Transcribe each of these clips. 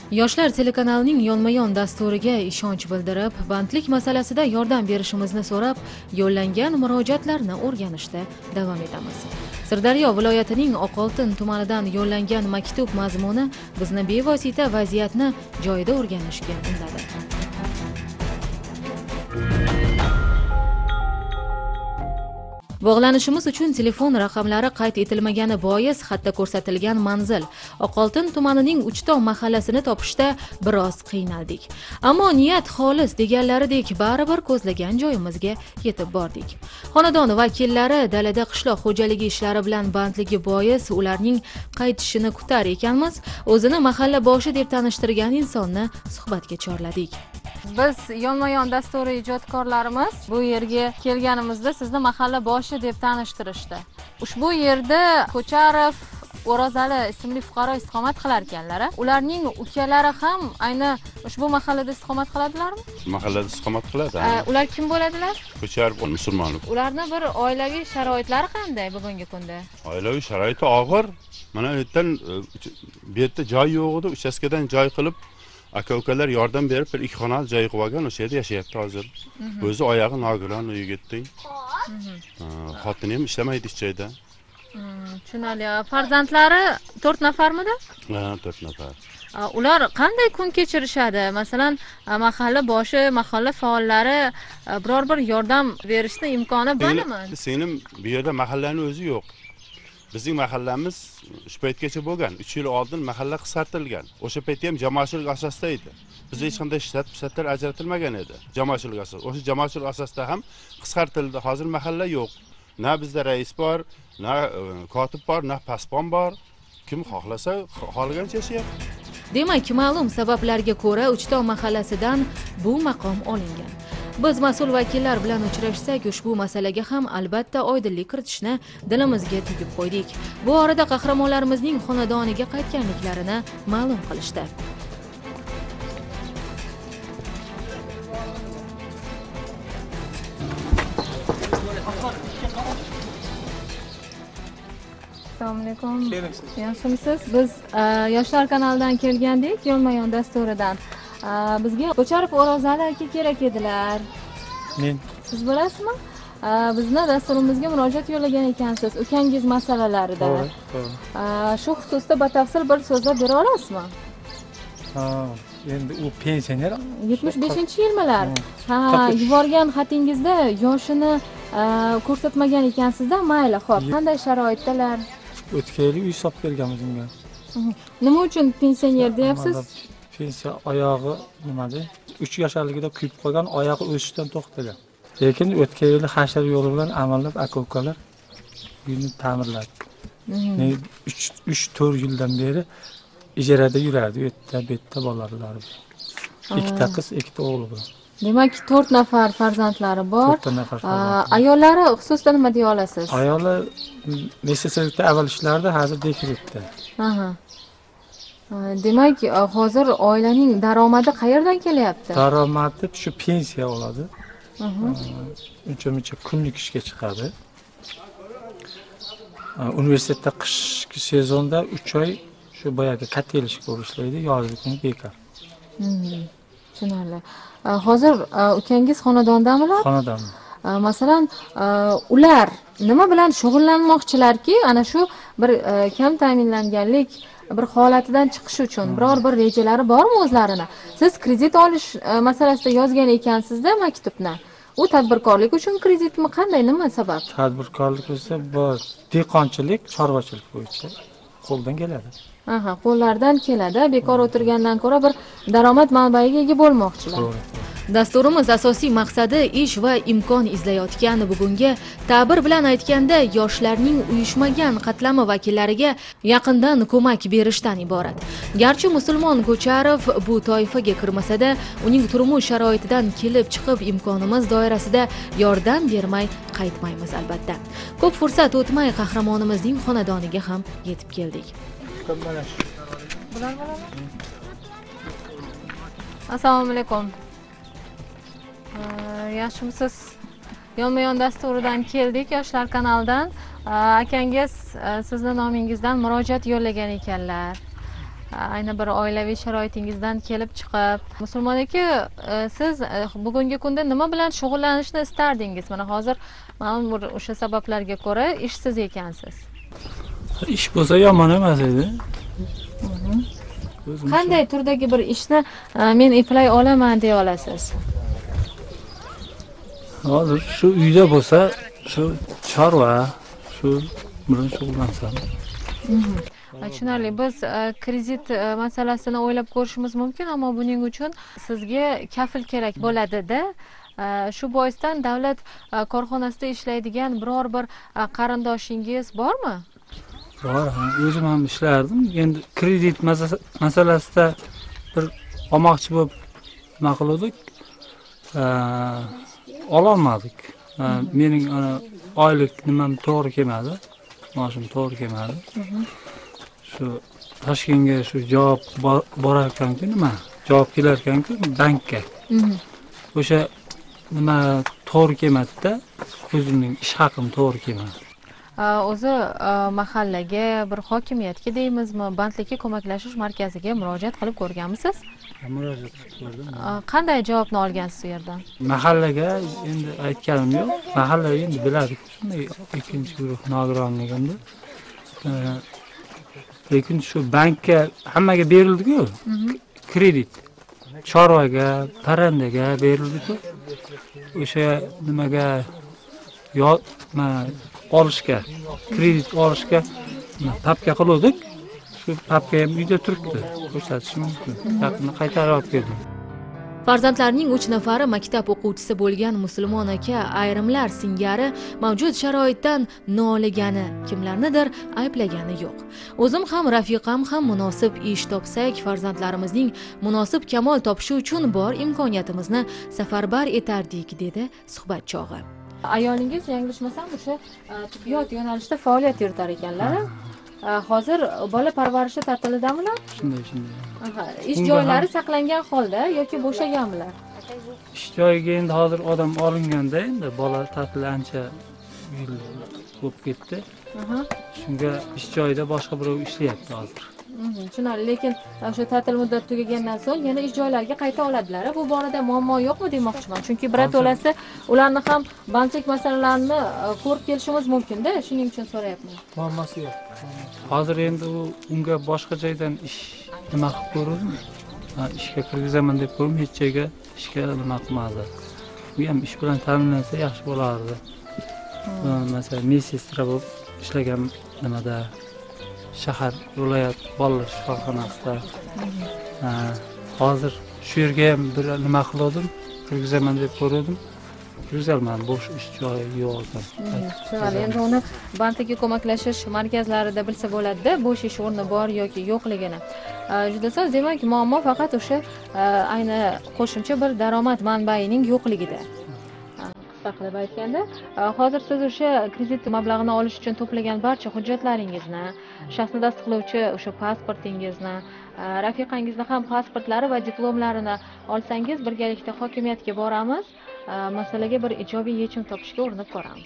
Yoshlar telekanalining yonma-yon dasturiga ishonch bildirib, bandlik masalasida yordam berishimizni so'rab, yo'llangan murojaatlarni o'rganishda davom etamiz. Sirdaryo viloyatining Oqoltin tumanidan yo'llangan maktub mazmuni bizni bevosita vaziyatni joyida o'rganishga undadi. Bog'lanishimiz uchun telefon raqamlari qayd etilmagani bois xatda ko'rsatilgan manzil Oqoltin tumanining Uchton mahallasini topishda biroz qiynaldik. Ammo niyat xolis deganlaridek baribir ko'zlagan joyimizga yetib bordik. Xonadon vakillari dalada qishloq xo'jaligi ishlari bilan bandligi bois ularning qaytishini kutar ekanmiz, o'zini mahalla boshi deb tanishtirgan insonni suhbatga chorladik. Biz yonma-yon dasturi ijodkorlarimiz bu yerga kelganimizda sizni mahalla boshi deb tanishtirishdi. Ushbu yerda Ko'charov O'rozali ismli fuqaro istiqomat qilar ekanlar. Ularning ukalari ham ayni ushbu mahallada istiqomat qiladilarmi? Mahallada istiqomat qiladi. Ular kim bo'ladilar? Ko'charov musulmonlik. Ularning bir oilaviy sharoitlari qanday bugungi kunda? Oilaviy sharoiti og'ir. Mana ertan bu yerda joy yo'q edi, uchastkadan joy qilib aka-ukalar yordam berib bir ikki xonali joy qilib olgan, o'sha yerda yashayapti hozir. O'zi oyog'i nogiron uyiga ketdi. Xotini ham ishlamaydi ish joyda. Tushunarli. Farzandlari 4 nafarmidi? Ha, 4 nafar. Ular qanday kun kechirishadi? Masalan, mahalla boshi, mahalla faollari biror bir yordam berishni imkoni bormi? Sening bu yerda mahallaning o'zi yo'q. Bizning mahallamiz shu paytgacha bo'lgan. 3 yil oldin mahalla qisqartirilgan. O'sha paytda ham jamoatchilik asosida edi. Bizda hech qanday shtatlar ajratilmagan edi. Jamoatchilik asosida. O'sha jamoatchilik asosida ham qisqartirildi. Hozir mahalla yo'q. Na bizda rais bor, na kotib bor, na paspon bor. Kim xohlasa xohlagancha yashayapti. Demak, ma'lum sabablarga ko'ra Uchton mahallasidan bu maqom olingan. Biz mas'ul vakillar bilan uchrashsak, ushbu masalaga ham albatta oydinlik kiritishni dilimizga tugib qo'ydik. Bu orada qahramonlarimizning xonadoniga qaytganliklarini ma'lum qilishdi. Assalomu alaykum. Yaxshimisiz? Biz Yoshlar kanalidan kelgandik, yonma-yon dasturidan. Bizga Ko'charov O'rozali aka kerak edilar. Men. Siz bilasizmi? Bizni dasturimizga murojaat yo'llagan ekansiz, ukangiz masalalarida. To'g'ri. Shu xususda batafsil bir so'zlab bera olasizmi? Endi u pensioner. 75-yilmilar? Yuborgan xatingizda yoshini ko'rsatmagan ekansizda, mayli, xo'p. Qanday sharoitdalar? O'tgan yili uy solib berganmiz unga. Nima uchun pensioner deyapsiz? Pensiya oyog'i nimada? 3 yoshligida kuyib qolgan, oyog'i o'sishdan to'xtagan. Lekin o'tgan yili hashar yo'li bilan amallab aka-ukalar uyni ta'mirladi. 3-4 yildan beri ijarada yurardi, u yerda betda bolalari. 2 qiz, 2 o'g'li bor. Demak, 4 nafar farzandlari bor. 4 nafar farzand. Ayollari xususida nima deya olasiz? Ayollar messeslikda avval ishlardi, hozir dekretda. Demak, hozir oilaning daromadi qayerdan kelyapti? Daromadi shu pensiya oladi. Uncha kunlik ishga chiqadi. Universitetda qishki sezonda 3 oy shu boyagi katel ishga ishlaydi, yozgi kuni bekor. Tushunarli. Hozir ukangiz xonadondamilar? Xonadon. Masalan, ular nima bilan shug'ullanmoqchilarki, ana shu bir kam ta'minlanganlik bir holatidan chiqish uchun biror bir rejalari bormi o'zlarini? Siz kredit olish masalasida yozgan ekansizda maktubni. U tadbirkorlik uchun kreditmi, qanday, nima sabab? Tadbirkorlik esa bor, dehqonchilik, chorvachilik bo'yicha qo'ldan keladi. Qo'llardan keladi. Bekor o'tirgandan ko'ra bir daromad manbaiga ega bo'lmoqchilar. Dasturimiz asosiy maqsadi ish va imkon izlayotgan bugungi, ta'bir bilan aytganda, yoshlarning uyushmagan qatlami vakillariga yaqindan ko'mak berishdan iborat. Garchi musulmon Ko'charov bu toifaga kirmasa-da, uning turmush sharoitidan kelib chiqib imkonimiz doirasida yordam bermay qaytmaymiz albatta. Ko'p fursat o'tmay qahramonimizning xonadoniga ham yetib keldik. Assalomu alaykum. Yaxshimisiz? Yonma-yon dasturidan keldik, Yoshlar kanalidan. Akangiz sizni nomingizdan murojaat yo'llagan ekanlar. ayni bir oilaviy sharoitingizdan kelib chiqib, Musulmon aka, siz bugungi kunda nima bilan shug'ullanishni istardingiz? Mana hozir ma'lum bir o'sha sabablarga ko'ra ishsiz ekansiz. Ish bo'lsa yomon emas edi. Qanday turdagi bir ishni men eplay olaman deya olasiz? Hozir shu uyda bo'lsa, shu chorva, shu bilan shug'ullansam. Tushunarli. Biz kredit masalasini o'ylab ko'rishimiz mumkin, ammo buning uchun sizga kafil kerak bo'ladi-da. Shu boisdan davlat korxonasida ishlaydigan biror bir qarindoshingiz bormi? Bor, o'zim ham ishlardim. Endi kredit masalasida bir olmoqchi bo'lib nima qildik? Ololmadik. Mening oylik nimam to'g'ri kelmadi. Maoshim to'g'ri kelmadi. Shu Toshkentga shu javob borar ekan-ku, nima? Javob kelar ekan-ku bankka. O'sha nima to'g'ri kelmadi-da, o'zimning ish haqim to'g'ri kelmadi. O'zi mahallaga, bir hokimiyatga deymizmi, bandlikka ko'maklashish markaziga murojaat qilib ko'rganmisiz? Murojaat qilib ko'rdim. Qanday javobni olgansiz u yerdan? Mahallaga endi aytganim yo'q. Mahalla endi biladi, shunday ikkinchi guruh nogironligimni. Lekin shu bankka hammaga berildi-ku. Kredit. Chorvaga, parandaga berildi-ku. O'sha nimaga olishga, kredit olishga papka qildik. Shu papka ham uyda turibdi. Ko'rsatish mumkin. Yaqinda qaytarib olib keldim. Farzandlarining 3 nafari maktab o'quvchisi bo'lgan Musulmon aka ayrimlar singari mavjud sharoitdan noligani, kimlarnidir ayblagani yo'q. O'zim ham, rafiqam ham munosib ish topsak, farzandlarimizning munosib kamol topishi uchun bor imkoniyatimizni safarbar etardik, dedi suhbat chog'i. Ayolingiz yanglishmasam o'sha tibbiyot yo'nalishida faoliyat yuritar ekanlar. Hozir bola parvarishi ta'tilidamilar? Shunday. Ish joylari saqlangan holda yoki bo'shaganmilar? Ish joyiga endi hozir odam olinganda endi bola ta'tili ancha yil bo'lib ketdi. Shunga ish joyida boshqa birov ishlayapti hozir. Tushunarli, lekin o'sha ta'til muddati tugagandan so'ng yana ish joylariga qayta oladilar. Bu borada muammo yo'qmi demoqchiman. Chunki birato'lasi ularni ham bandlik masalalarini ko'rib kelishimiz mumkin-da, shuning uchun so'rayapman. Muammosi yo'q. Hozir endi unga boshqa joydan ish nima qilib ko'rdim. Ishga kirgizaman deb ko'rdim, hech joyga ishga nima qilmadi. Bu ham ish bilan ta'minlansa yaxshi bo'lardi. Masalan, medsinstra bo'lib ishlagan nimada shahar viloyat bolalar shifoxonasida. Hozir shu yerga ham bir nima qildim, kirgizaman deb ko'rdim. Kirgizalman, bo'sh ish joyi yo'q ekan. Tushunarli. Endi uni bandlikka ko'maklashish markazlarida bilsa bo'ladi-da, bo'sh ish o'rni bor yoki yo'qligini. Juda soz, demak, muammo faqat o'sha ayni qo'shimcha bir daromad manbaining yo'qligida. Qisqa qilib aytganda, hozir siz o'sha kredit mablag'ini olish uchun to'plagan barcha hujjatlaringizni, shaxsni tasdiqlovchi o'sha pasportingizni, rafiqangizni ham pasportlari va diplomlarini olsangiz, birgalikda hokimiyatga boramiz, masalaga bir ijobiy yechim topishga urinib ko'ramiz.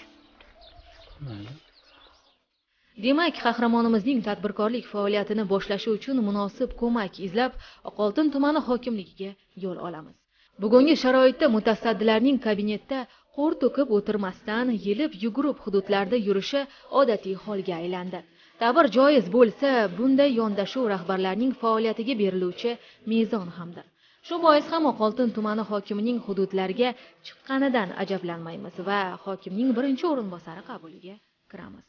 Demak, qahramonimizning tadbirkorlik faoliyatini boshlashi uchun munosib ko'mak izlab Oqoltin tumani hokimligiga yo'l olamiz. Bugungi sharoitda mutasaddilarning kabinetda qo'r to'kib o'tirmasdan, yelib yugurib hududlarda yurishi odatiy holga aylandi. Ta'bir joiz bo'lsa, bunday yondashuv rahbarlarning faoliyatiga beriluvchi mezon hamdir. Shu bois ham Oqoltin tumani hokimining hududlarga chiqqanidan ajablanmaymiz va hokimning birinchi o'rinbosari qabuliga kiramiz.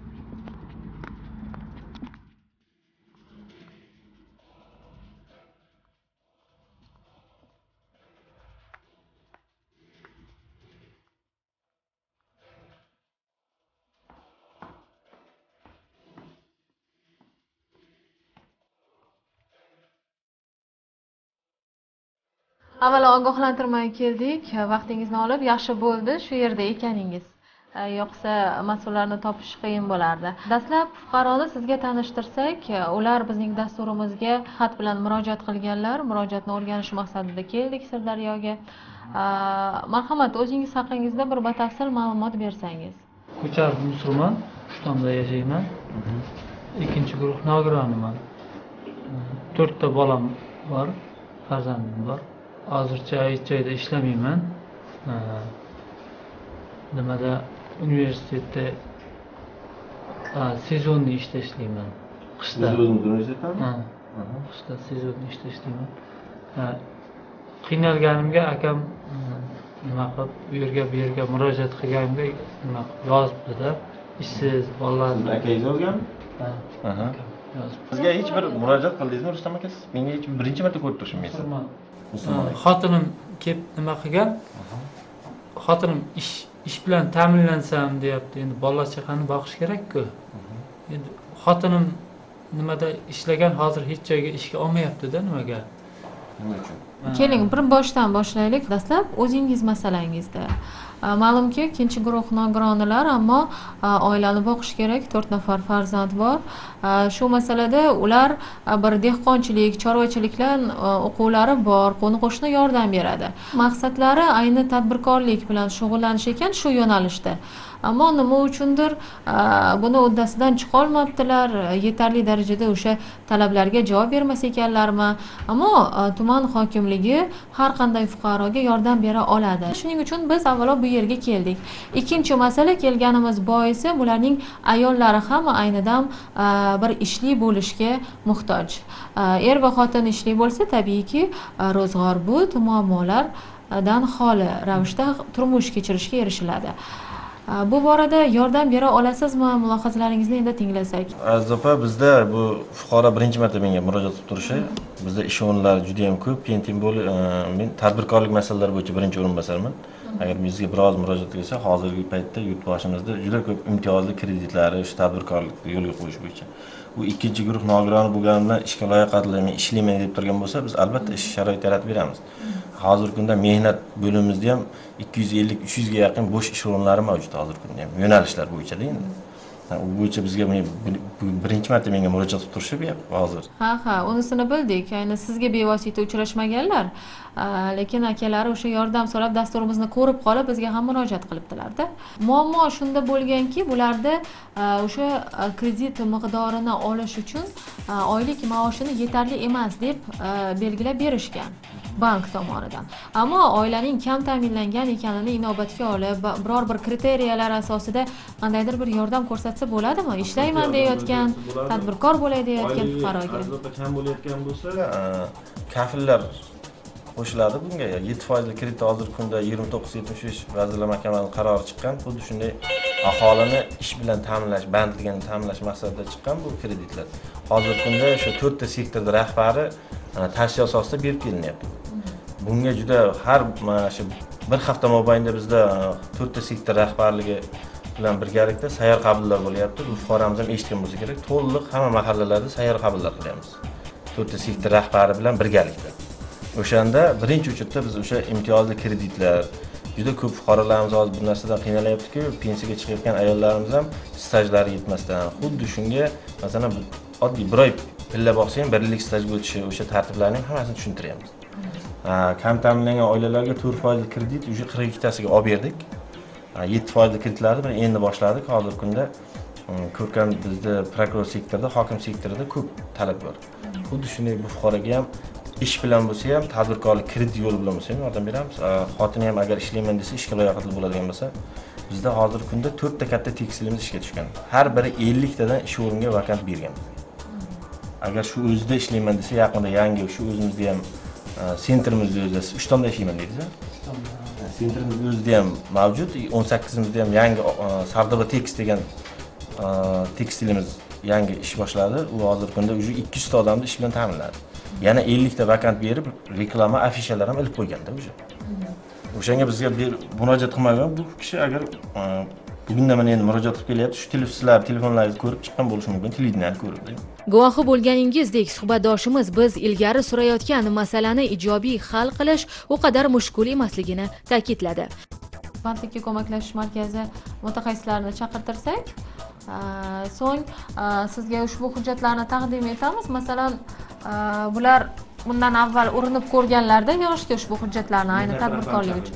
Avvalo ogohlantirmay keldik, vaqtingizni olib, yaxshi bo'ldi shu yerda ekaningiz. Yo'qsa mas'ullarni topish qiyin bo'lardi. Dastlab fuqaroni sizga tanishtirsak, ular bizning dasturimizga xat bilan murojaat qilganlar, murojaatni o'rganish maqsadida keldik Sirdaryoga. Marhamat, o'zingiz haqingizda bir batafsil ma'lumot bersangiz. Ko'char Musulmon, Shtomda yashayman. Ikkinchi guruh nogironiman. 4 ta bolam bor, farzandim bor. Hozircha hech joyda ishlamayman. Nimada universitetda sezonniy ishda ishlayman. Qishda. O'zingiz universitetdami? Qishda sezonniy ishda ishlayman. Qiynalganimga akam nima qilib bu yerga murojaat qilganimga nima yozibdi-da. Ishsiz bolalarni. Akangiz yozganmi? Sizga hech bir murojaat qildingizmi Rustam aka? Menga hech birinchi marta ko'rib turishim men. Xotinim kelib nima qilgan? Xotinim ish bilan ta'minlansam deyapti. Endi bola chaqani boqish kerak-ku. Endi xotinim nimada ishlagan, hozir hech joyga ishga olmayapti-da, nimaga? Nima uchun? Keling, bir boshdan boshlaylik. Dastlab o'zingiz masalangizda. Ma'lumki, ikkinchi guruh nogironlar, ammo oilani boqish kerak, 4 nafar farzand bor. Shu masalada ular bir dehqonchilik, chorvachiliklar o'quvlari bor, qo'ni-qo'shni yordam beradi. Maqsadlari ayni tadbirkorlik bilan shug'ullanish ekan shu yo'nalishda. Ammo nima uchundir buni uddasidan chiqa olmabdilar, yetarli darajada o'sha talablarga javob bermas ekanlarmi? Ammo tuman hokimligi har qanday fuqaroga yordam bera oladi. Shuning uchun biz avvalo bu yerga keldik. Ikkinchi masala, kelganimiz boisi bularning ayollari ham aynidan bir ishli bo'lishga muhtoj. Er va xotin ishli bo'lsa, tabiiyki, ro'zg'or but, muammolardan xoli ravishda turmush kechirishga erishiladi. Bu borada yordam bera olasizmi? Mulohazalaringizni endi tinglasak. Aziz opa, bizda bu fuqaro birinchi marta menga murojaat qilib turishi, bizda ish o'rinlari juda ham ko'p. Men tadbirkorlik masalalari bo'yicha birinchi o'rinbosarman. Agar bizga biroz murojaat qilsa, hozirgi paytda yurtboshimizda juda ko'p imtiyozli kreditlari shu tadbirkorlikni yo'lga qo'yish bo'yicha. U ikkinchi guruh nogironi bo'lganidan ishga loyiqatli, men ishlayman deb turgan bo'lsa, biz albatta ish sharoit yaratib beramiz. Hozirgi kunda mehnat bo'limimizda ham 250-300 ga yaqin bo'sh ish o'rinlari mavjud hozirgi kunda ham yo'nalishlar bo'yicha-da endi. U bo'yicha bizga birinchi marta menga murojaat qilib turishib hozir. Ha, unisini bildik. Ayni sizga bevosita uchrashmaganlar, lekin akalari o'sha yordam so'rab dasturimizni ko'rib qolib bizga ham murojaat qilibdilar-da. Muammo shunda bo'lganki, bularda o'sha kredit miqdorini olish uchun oylik maoshini yetarli emas deb belgilab berishgan bank tomonidan. Ammo oilaning kam ta'minlangan ekanini inobatga olib, biror bir kriteriyalar asosida qandaydir bir yordam ko'rsatsa bo'ladimi? Ishlayman deyotgan, tadbirkor bo'lay deyotgan fuqaroga. Kam bo'layotgan bo'lsa, kafillar qo'shiladi bunga. 7% kredit hozirgi kunda 29.75 Vazirlar Mahkamasining qarori chiqqan. Xuddi shunday aholini ish bilan ta'minlash, bandligini ta'minlash maqsadida chiqqan bu kreditlar. Hozirgi kunda o'sha 4 ta sektorda rahbari tavsiya asosida berib kelinyapti. Bunga juda har shu bir hafta mobaynida bizda 4 ta sektor rahbarligi bilan birgalikda sayyor qabullar bo'lyapti. Bu fuqaromiz ham eshitgan bo'lsa kerak, to'liq hamma mahallalarda sayyor qabullar qilyapmiz. 4 ta sektor rahbari bilan birgalikda. O'shanda birinchi uchurda biz o'sha imtiyozli kreditlar, juda ko'p fuqarolarimiz hozir bu narsadan qiynalyapti-ku, pensiyaga chiqayotgan ayollarimiz ham stajlari yetmasdan, xuddi shunga masalan oddiy bir oy pilla boqsa ham 1 yillik stajga o'tishi, o'sha tartiblarni ham hammasini tushuntiryapmiz. Kam ta'minlangan oilalarga 4% kredit уже 42 tasiga olib berdik. 7% kreditlarni bilan endi boshladik. Hozirgi kunda ko'rkam bizda prokuror sektorida, hokim sektorida ko'p talab bor. Xuddi shunday bu fuqaroga ham ish bilan bo'lsa ham, tadbirkorlik kredit yo'li bilan bo'lsa ham yordam beramiz. Xotini ham agar ishlayman desa, ishga loyiqatli bo'ladigan bo'lsa, bizda hozirgi kunda 4 ta katta tekstilimiz ishga tushgan. Har biri 50 tadan ish o'rniga vakant bergan. Agar shu o'zida ishlayman desa, yaqinda yangi shu o'zimizda ham sentrimizni o'zida 3 tomda ishlayman deysiz. Sentrimiz o'zida ham mavjud, 18imizda ham yangi Sardoba Tekst degan tekstilimiz yangi ish boshladi. U hozirgi kunda уже 200 ta odamni ish bilan ta'minladi. Yana 50 ta vakant berib, reklama, afishalar ham ilib qo'yganda o'sha. O'shanga bizga murojaat qilmagan bu kishi agar bugundan mana endi murojaat qilib kelyapti, shu telefonlaringizni ko'rib chiqqan bo'lishi mumkin, televideniya ko'rib. Guvohi bo'lganingizdek, suhbatdoshimiz biz ilgari surayotgan masalani ijobiy hal qilish u qadar mushkul emasligini ta'kidladi. Bandlikka ko'maklashish markazi mutaxassislarini chaqirtirsak, so'ng sizga ushbu hujjatlarni taqdim etamiz. Masalan, bular bundan avval urinib ko'rganlarda yig'ishga ushbu hujjatlarni ayni tadbirkorlik uchun.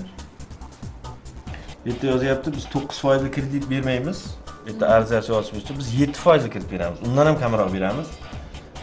Bu yerda yozyapti, biz 9% kredit bermaymiz. Bu yerda arizachi yozish bo'yicha biz 7% kredit beramiz. Undan ham kamroq beramiz.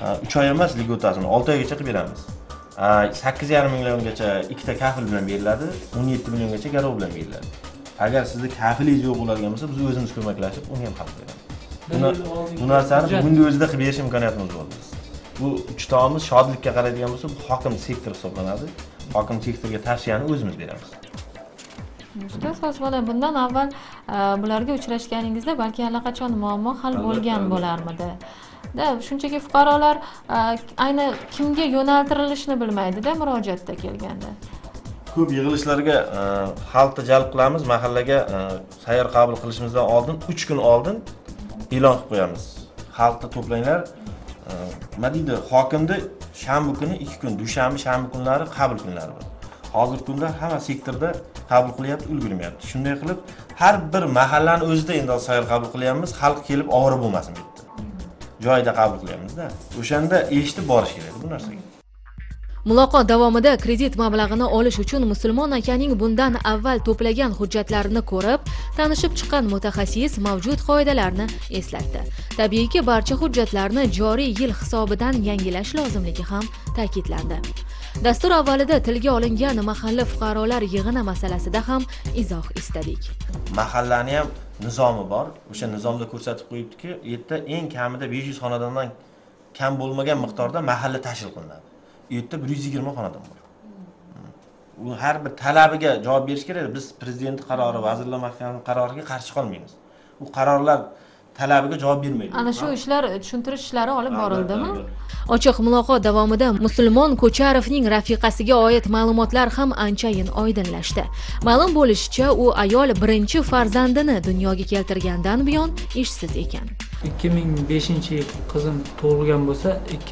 3 oy emas, ligotasini 6 oygacha qilib beramiz. 8,5 milliongacha ikkita kafil bilan beriladi, 17 milliongacha garov bilan beriladi. Agar sizda kafilingiz yo'q bo'ladigan bo'lsa, biz o'zimiz ko'maklashib, uni ham qilib beramiz. Bu narsani bugungi o'zida qilib berish imkoniyatimiz bor. Bu 3 tomiz shodlikka qaraydigan bo'lsa, bu hokim sektor hisoblanadi. Hokim sektorga tavsiyani o'zimiz beramiz. So'z bola, bundan avval bularga uchrashganingizda balki allaqachon muammo hal bo'lgan bo'larmidi? Shunchaki fuqarolar ayni kimga yo'naltirilishini bilmaydi-da murojaatda kelganda. Ko'p yig'ilishlarga xalqni jalb qilamiz, mahallaga sayyor qabul qilishimizdan oldin 3 kun oldin e'lon qilib qo'yamiz. Xalqni to'planglar. Nima deydi? Hokimda shanba kuni 2 kun, dushanba, shanba kunlari qabul kunlari bor. Hozirgi kunda hamma sektorda qabul qilyapti, ulgurmayapti. Shunday qilib, har bir mahallani o'zida endi sayyor qabul qilyapmiz, xalq kelib ovora bo'lmasin bu yerda. Joyida qabul qilyapmiz-da. O'shanda eshitib borish kerak bu narsaga. Muloqot davomida kredit mablag'ini olish uchun Musulmon akaning bundan avval to'plagan hujjatlarini ko'rib, tanishib chiqqan mutaxassis mavjud qoidalarni eslatdi. Tabiiyki, barcha hujjatlarni joriy yil hisobidan yangilash lozimligi ham ta'kidlandi. Dastur avvalida tilga olingan mahalla fuqarolar yig'ini masalasida ham izoh istadik. Mahallani ham nizomi bor. O'sha nizomda ko'rsatib qo'yibdiki, yerda eng kamida 500 xonadondan kam bo'lmagan miqdorda mahalla tashkil qilinadi. U yerda 120 xonadon bor. U har bir talabiga javob berish kerak. Biz prezident qarori, vazirlar mahkamasining qaroriga qarshi qolmaymiz. U qarorlar talabiga javob bermaydi. Ana shu ishlar tushuntirish ishlari olib borildimi? Ochiq muloqot davomida Musulmon Ko'charovning rafiqasiga oid ma'lumotlar ham anchayin oydinlashdi. Ma'lum bo'lishicha, u ayol birinchi farzandini dunyoga keltirgandan buyon ishsiz ekan. 2005-yil qizim tug'ilgan bo'lsa,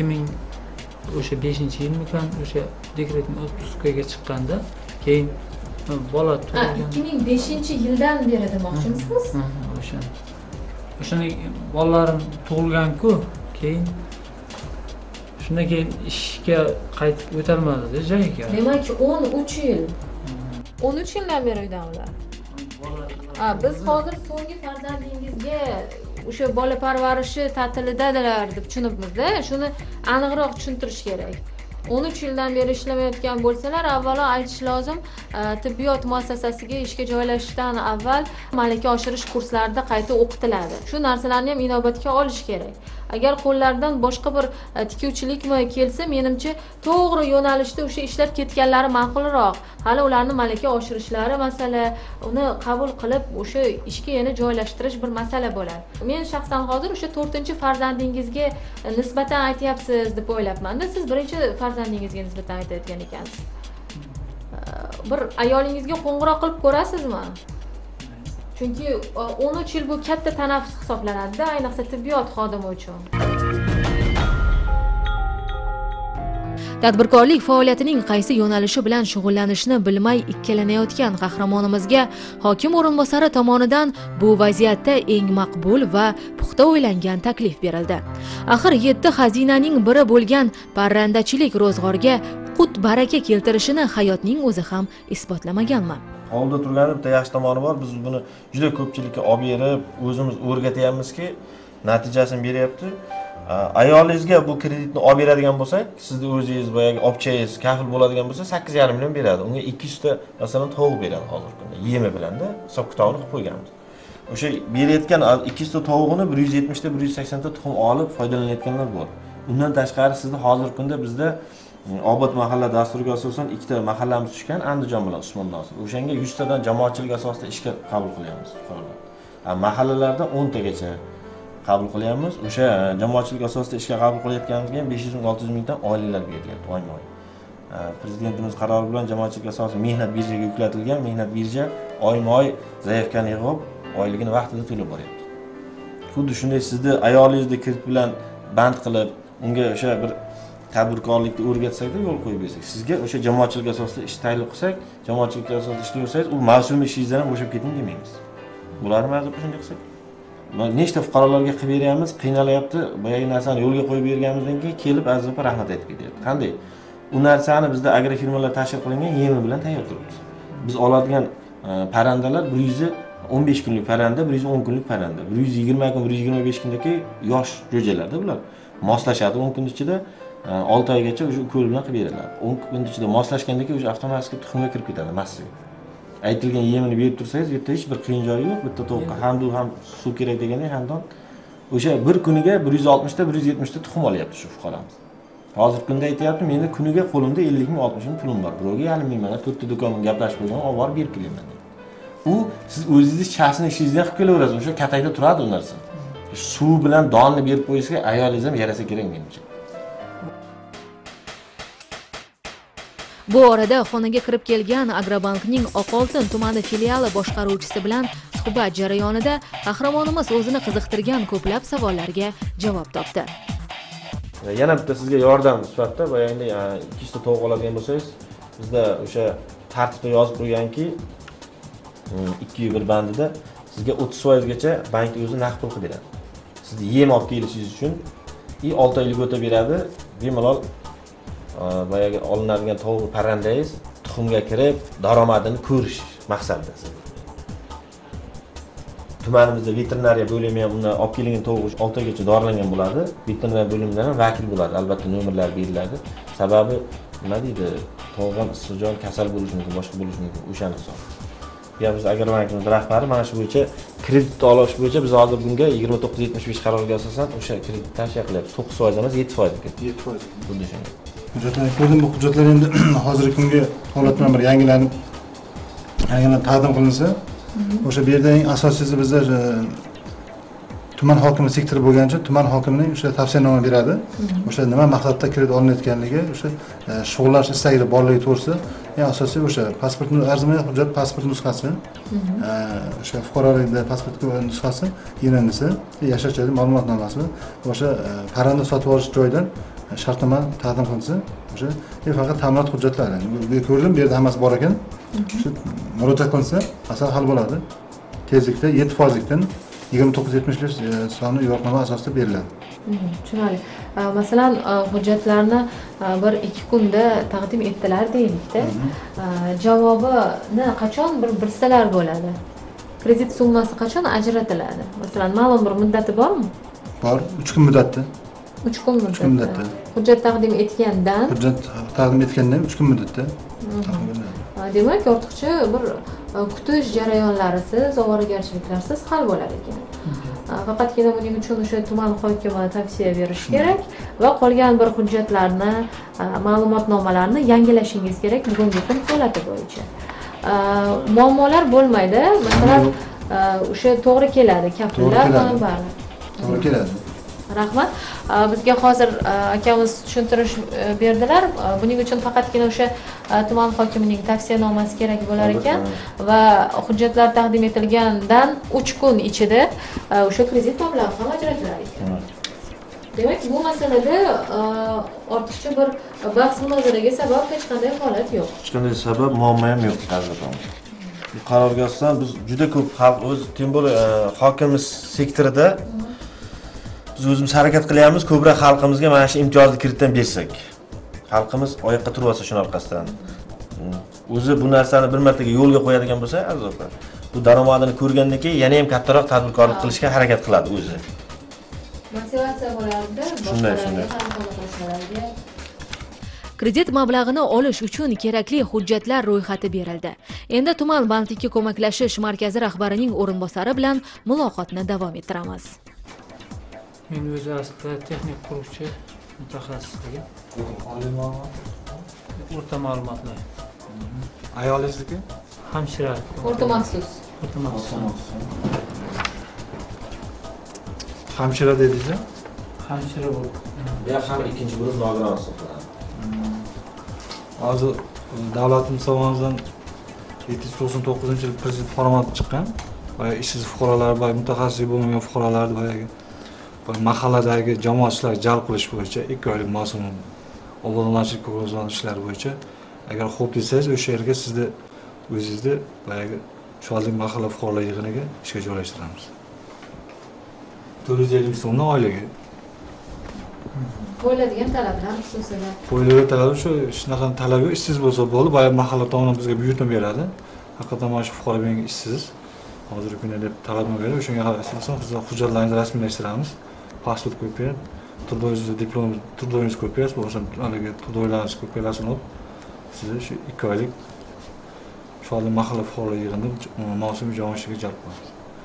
5-yilmikan o'sha dekretning отпускаga chiqqanda, keyin bola tug'ilgan. 2005-yildan beri demoqchimisiz? O'shani bolalarim tug'ilgan-ku, keyin shundan keyin ishga qaytib o'tolmadi joyiga. Demak, 13 yil. 13 yildan beri uydan ular. Biz hozir so'nggi farzandingizga o'sha bola parvarishi ta'tilidadalar deb tushunibmiz-da. Shuni aniqroq tushuntirish kerak. 13 yildan beri ishlamayotgan bo'lsalar, avvalo aytish lozim, tibbiyot muassasasiga ishga joylashishdan avval malaka oshirish kurslarida qayta o'qitiladi. Shu narsalarni ham inobatga olish kerak. Agar qo'llaridan boshqa bir tikuvchilikmi kelsa, menimcha to'g'ri yo'nalishda o'sha ishlab ketganlari ma'qulroq. Hali ularni malaka oshirishlari masala, uni qabul qilib o'sha ishga yana joylashtirish bir masala bo'ladi. Men shaxsan hozir o'sha 4-farzandingizga nisbatan aytyapsiz deb o'ylabman-da. Siz birinchi farzandingizga nisbatan aytayotgan ekansiz. Bir ayolingizga qo'ng'iroq qilib ko'rasizmi? Chunki 13 yil bu katta tanaffus hisoblanadi-da, ayniqsa tibbiyot xodimi uchun. Tadbirkorlik faoliyatining qaysi yo'nalishi bilan shug'ullanishni bilmay ikkilanayotgan qahramonimizga hokim o'rinbosari tomonidan bu vaziyatda eng maqbul va puxta o'ylangan taklif berildi. Axir 7 xazinaning biri bo'lgan parrandachilik ro'zg'orga qut baraka keltirishini hayotning o'zi ham isbotlamaganmi? Hovlida turgani bitta yaxshi tomoni bor. Biz buni juda ko'pchilikka olib berib, o'zimiz o'rgatyapmizki, natijasini beryapti. Ayolingizga bu kreditni olib beradigan bo'lsak, sizni o'zingiz boyagi obchangiz kafil bo'ladigan bo'lsa, 8,5 million beradi. Unga 200 ta masalan tovuq beradi hozir kunda. Yemi bilan-da hisob kitobini qilib qo'yganmiz. O'sha berayotgan 200 ta tovuqni 170 ta, 180 ta tuxum olib foydalanayotganlar bor. Undan tashqari sizni hozir kunda bizda Obod mahalla dasturiga asosan 2 ta mahallamiz tushgan, Andijon bilan Usmon Nosir. O'shanga 100 tadan jamoatchilik asosida ishga qabul qilyapmiz. Mahallalarda 10 tagacha qabul qilyapmiz. O'sha jamoatchilik asosida ishga qabul qilayotganimizga ham 500 ming 600 mingdan oyliklar berilyapti oyma-oy. Prezidentimiz qarori bilan jamoatchilik asosida mehnat birjaga yuklatilgan, mehnat birja oyma-oy zaявkani yig'ib, oyligini vaqtida to'lab boryapti. Xuddi shunday sizni ayolingizni kredit bilan band qilib, unga o'sha bir tadbirkorlikni o'rgatsak-da, yo'l qo'yib bersak, sizga o'sha jamoatchilik asosida ish tayinlab qilsak, jamoatchilik asosida ishlayversangiz, u mavsumiy ishingizdan ham bo'shab keting demaymiz. Bularni ma'zur shunday qilsak. Nechta fuqarolarga qilib beryapmiz, qiynalayapti, boyagi narsani yo'lga qo'yib berganimizdan keyin kelib azizlar rahmat aytib ketyapti. Qanday? U narsani bizda agrofirmalar tashkil qilingan yemi bilan tayyor turibdi. Biz oladigan parrandalar 100 15 kunlik parranda, 110 kunlik parranda. 120 kun, 125 kundagi yosh jo'jalarda bular moslashadi 10 kun ichida 6 oygacha o'sha ko'l bilan qilib beriladi. 10 kun ichida moslashgandan keyin o'sha avtomatik tuxumga kirib ketadi massiga. Aytilgan yemini berib tursangiz, bu yerda hech bir qiyin joyi yo'q. Bitta tovuqqa ham suv kerak degandek hamdon o'sha bir kuniga 160 ta 170 ta tuxum olyapti shu fuqaromiz. Hozirgi kunda aytyapti, menda kuniga qo'limda 50 ming 60 ming pulim bor. Birovga yalinmayman, mana to'rtta do'konga gaplashib qo'ygan, olib borib berib kelaman. U siz o'zingiz shaxsiy ishingizdan qilib kelaverasiz, o'sha katayda turadi u narsa. Suv bilan donni berib qo'yishga ayolingiz ham yarasa kerak menimcha. Bu orada xonaga kirib kelgan Agrobankning Oqoltin tumani filiali boshqaruvchisi bilan suhbat jarayonida qahramonimiz o'zini qiziqtirgan ko'plab savollarga javob topdi. Yana bitta sizga yordam sifatida boyagina 2 ta tovuq oladigan bo'lsangiz, bizda o'sha tartibda yozib qo'yganki, 2 bandida sizga 30% gacha bank o'zi naqd pul qilib beradi. Sizni yem olib kelishingiz uchun 6 oylik o'ta beradi. Bemalol boyaga olinadigan tovuq parrandangiz tuxumga kirib, daromadini ko'rish maqsadida. Tumanimizda veterinariya bo'limi ham undan olib kelingan tovuq 6 oygacha dorilangan bo'ladi. Veterinariya bo'limidan ham vakil bo'ladi. Albatta nomerlar beriladi. Sababi nima deydi? Tovuqdan issiqjon kasal bo'lishi mumkin, boshqa bo'lishi mumkin. O'shani hisob. Biz Agrobankimiz rahbari mana shu bo'yicha kredit olish bo'yicha biz hozir bunga 2975 qaroriga asosan o'sha kredit tashkil qilyapmiz. 9% emas, 7%. 7%. Xuddi shunday. Hujjatlarni ko'rdim, bu hujjatlar endi hozirgi kungi holat bilan bir yangilanib taqdim qilinsa, o'sha bu yerda eng asosiysi bizda tuman hokimi sektori bo'lgancha tuman hokimining o'sha tavsiyanoma beradi. O'sha nima maqsadda kredit olinayotganligi, o'sha shug'ullanish istagida borligi to'g'risida eng asosiy o'sha pasportni arzimagan hujjat, pasport nusxasi, o'sha fuqarolikda pasport nusxasi, YNNisi, yashash joyi ma'lumotnomasi, o'sha parranda sotib olish joyidan shartnoma taqdim qilinsa, o'sha faqat ta'minot hujjatlari. Bu ko'rdim, bu yerda hammasi bor ekan. Shu murojaat qilinsa, masala hal bo'ladi. Tezlikda 7%dan 2975 sonli yo'riqnoma asosida beriladi. Tushunarli. Masalan, hujjatlarni 1-2 kunda taqdim etdilar deylikda. Javobini qachon bir bilsalar bo'ladi? Kredit summasi qachon ajratiladi? Masalan, ma'lum bir muddati bormi? Bor, 3 kun muddatda. 3 kun muddatda. 3 kun muddatda. Hujjat taqdim etgandan. Hujjat taqdim etgandan 3 kun muddatda. Demak, ortiqcha bir kutish jarayonlarisiz, ovoragarchiliklarsiz hal bo'lar ekan. Faqatgina buning uchun o'sha tuman hokimi tavsiya berish kerak va qolgan bir hujjatlarni, ma'lumotnomalarni yangilashingiz kerak bugungi kun holati bo'yicha. Muammolar bo'lmaydi. Masalan, o'sha to'g'ri keladi, kafillar bari. To'g'ri keladi. Rahmat. Bizga hozir akamiz tushuntirish berdilar. Buning uchun faqatgina o'sha tuman hokimining tavsiyanomasi kerak bo'lar ekan va hujjatlar taqdim etilgandan 3 kun ichida o'sha kredit mablag'i ham ajratilar ekan. Demak, bu masalada ortiqcha bir bahs-munozaraga sabab hech qanday holat yo'q. Hech qanday sabab, muammo ham yo'q hozirda. Bu qarorga asosan biz juda ko'p xalq o'z tem bo'lib hokimimiz sektorida biz o'zimiz harakat qilyapmiz, ko'proq xalqimizga mana shu imtiyozni kiritdan bersak. Xalqimiz oyoqqa turib olsa shuni orqasidan. O'zi bu narsani bir martaga yo'lga qo'yadigan bo'lsa, azoblar. Bu daromadini ko'rgandan keyin yana ham kattaroq tadbirkorlik qilishga harakat qiladi o'zi. Motivatsiya bo'lardi, shunday. Kredit mablag'ini olish uchun kerakli hujjatlar ro'yxati berildi. Endi tuman bandlikka ko'maklashish markazi rahbarining o'rinbosari bilan muloqotni davom ettiramiz. Men o'zi aslida texnik quruvchi mutaxassisligi. Oliy ma'lumot. O'rta ma'lumotlar. Ayolingizniki? Hamshira. O'rta maxsus. O'rta maxsus. Hamshira dedingiz-a? Hamshira bo'ldi. Bu ham ikkinchi guruh nogiron hisoblanadi. Hozir davlatimiz tomonidan 799-yil prezident farmoni chiqqan. Va ishsiz fuqarolar va mutaxassis bo'lmagan fuqarolarni boyagi mahalladagi jamoatchilar jalb qilish bo'yicha 2 oylik mavsum obodonlashtirish ko'zlangan ishlar bo'yicha agar xo'p desangiz o'sha yerga sizni o'zingizni boyagi shodlik mahalla fuqarolar yig'iniga ishga joylashtiramiz. 450 so'mdan oyligi. Qo'yiladigan talablar xususida. Qo'yiladigan talab shunaqa talab yo'q, ishsiz bo'lsa bo'ldi, boyagi mahalla tomonidan bizga buyurtma beradi. Haqiqatan mana shu fuqaro menga ishsiz. hozirgi kunda deb taqdim berib, o'shanga qaraysiz, hujjatlaringizni rasmiylashtiramiz. Pasport kopiya, turdoyingiz kopiyasi, bo'lmasa haligi turdoylaringiz kopiyasini olib, sizni shu 2 oylik Sholim mahalla fuqarolar yig'inida mavsumiy jamoatchilikka jalb qilamiz.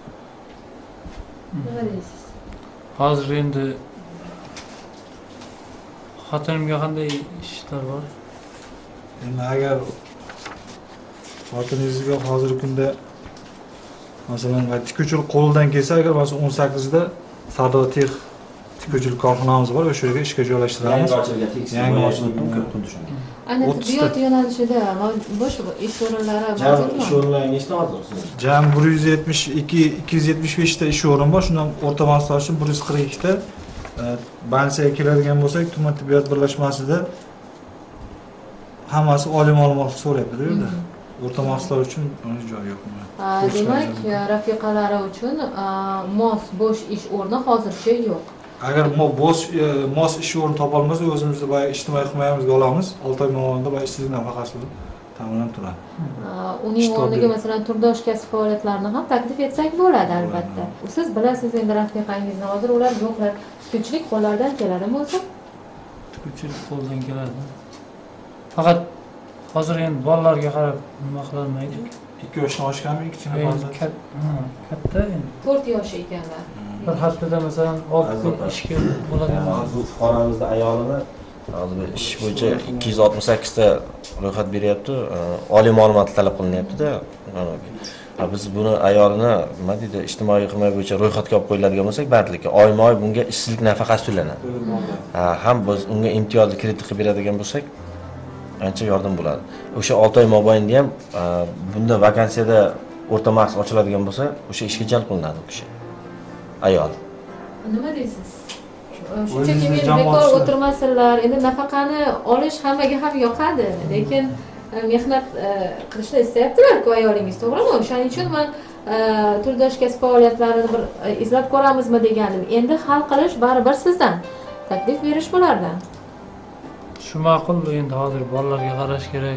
Nima deysiz? Hozir endi xotinimga qanday ishlar bor? Endi agar xotiningizga hozirgi kunda masalan tikuvchilik qo'ldan kelsa, agar masalan 18da Sardor Tex tikuvchilik korxonamiz bor, o'sha yerga ishga joylashtiramiz. Yangi ochilgan xuddi shunday. Ayni tibbiyot yo'nalishida bo'sh ish o'rinlari mavjudmi? Ish o'rinlari nechta hozir sizda? Jam 275 ta ish o'rin bor. Shundan o'rta mas'ullar uchun 142 ta. Bansiyaga keladigan bo'lsak, tuman tibbiyot birlashmasida hammasi oliy ma'lumot so'rayapti bu yerda. O'rta mas'ullar uchun joy yo'q. Demak, rafiqalari uchun mos bo'sh ish o'rni hozircha yo'q. Agar mos ish o'rni topolmasa, o'zimizni boya ijtimoiy himoyamizga olamiz. 6 oy mobaynida boya ishsizlik nafaqasi ta'minlanib turadi. Uning o'rniga masalan turdosh kasb faoliyatlarini ham taklif etsak bo'ladi albatta. Siz bilasiz endi rafiqangizni, hozir ular yo'qlar. Tikuvchilik qo'llardan keladimi o'zi? Tikuvchilik qo'ldan keladi. Faqat hozir endi bolalarga qarab nima qilolmaydi. 2 yoshdan oshganmi, kichkina farzand? Katta endi. 4 yosh ekanlar. Bir haftada masalan 6 kun ishga bo'ladigan. Bu fuqaromizning ayolini hozir ish bo'yicha 268 ta ro'yxat beryapti. Oliy ma'lumot talab qilinyapti-da. Biz buni ayolini nima deydi, ijtimoiy himoya bo'yicha ro'yxatga olib qo'yiladigan bo'lsak, bandlikka oyma-oy bunga ishsizlik nafaqasi to'lanadi. Ham biz unga imtiyozli kredit qilib beradigan bo'lsak, ancha yordam bo'ladi. O'sha 6 oy mobaynida ham bunda vakansiyada o'rta maxsus ochiladigan bo'lsa, o'sha ishga jalb qilinadi u kishi. Ayol. Nima deysiz? Shunchaki men bekor o'tirmasinlar. Endi nafaqani olish hammaga ham yoqadi, lekin mehnat qilishni istayaptilar-ku ayolingiz, to'g'rimi? O'shaning uchun men turdosh kasb faoliyatlarini bir izlab ko'ramizmi deganim. Endi hal qilish baribir sizdan. Taklif berish bulardan. Shu ma'qul, endi hozir bolalarga qarash kerak.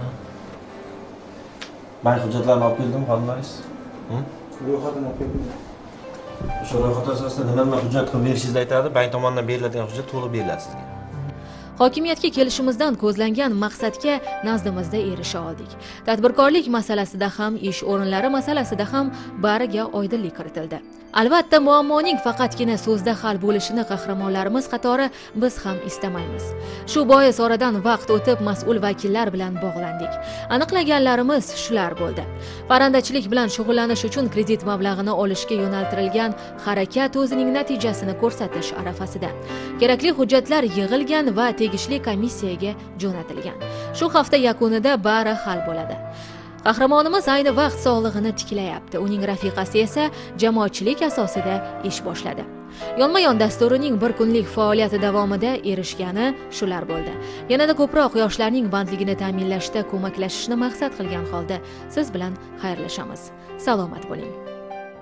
Bank hujjatlarini olib keldim, xodimlaringiz. Ro'yxatini olib keldim. O'sha ro'yxat asosida nima hujjat qilib berishingizni aytadi, bank tomonidan beriladigan hujjat to'liq beriladi sizga. Hokimiyatga kelishimizdan ko'zlangan maqsadga nazdimizda erisha oldik. Tadbirkorlik masalasida ham, ish o'rinlari masalasida ham bariga oydinlik kiritildi. Albatta, muammoning faqatgina so'zda hal bo'lishini qahramonlarimiz qatori biz ham istamaymiz. Shu bois oradan vaqt o'tib mas'ul vakillar bilan bog'landik. Aniqlaganlarimiz shular bo'ldi. Parrandachilik bilan shug'ullanish uchun kredit mablag'ini olishga yo'naltirilgan harakat o'zining natijasini ko'rsatish arafasida. Kerakli hujjatlar yig'ilgan va tegishli komissiyaga jo'natilgan. Shu hafta yakunida bari hal bo'ladi. Qahramonimiz ayni vaqt sog'lig'ini tiklayapti. Uning rafiqasi esa jamoatchilik asosida ish boshladi. Yonma-yon dasturining bir kunlik faoliyati davomida erishgani shular bo'ldi. Yanada ko'proq yoshlarning bandligini ta'minlashda ko'maklashishni maqsad qilgan holda siz bilan xayrlashamiz. Salomat bo'ling.